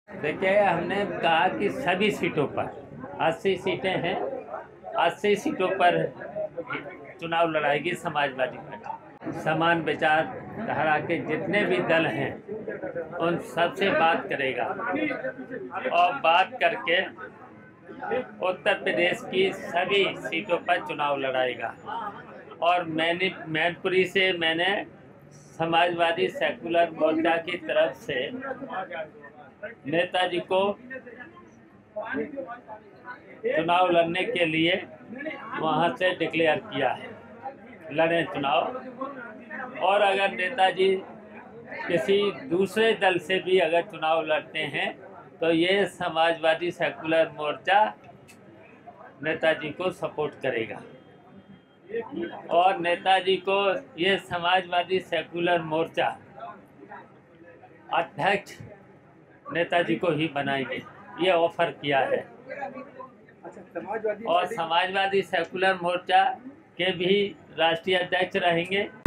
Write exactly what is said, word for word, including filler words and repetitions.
देखिए, हमने कहा कि सभी सीटों पर अस्सी सीटें हैं, अस्सी सीटों पर चुनाव लड़ाएगी समाजवादी पार्टी। समान विचारधारा के जितने भी दल हैं उन सबसे बात करेगा और बात करके उत्तर प्रदेश की सभी सीटों पर चुनाव लड़ाएगा। और मैंने मैनपुरी से मैंने समाजवादी सेकुलर मोर्चा की तरफ से नेताजी को चुनाव लड़ने के लिए वहां से डिक्लेयर किया है, लड़े चुनाव। और अगर नेताजी किसी दूसरे दल से भी अगर चुनाव लड़ते हैं तो ये समाजवादी सेकुलर मोर्चा नेताजी को सपोर्ट करेगा और नेताजी को ये समाजवादी सेकुलर मोर्चा अध्यक्ष नेताजी को ही बनाएंगे, ये ऑफर किया है। और समाजवादी सेकुलर मोर्चा के भी राष्ट्रीय अध्यक्ष रहेंगे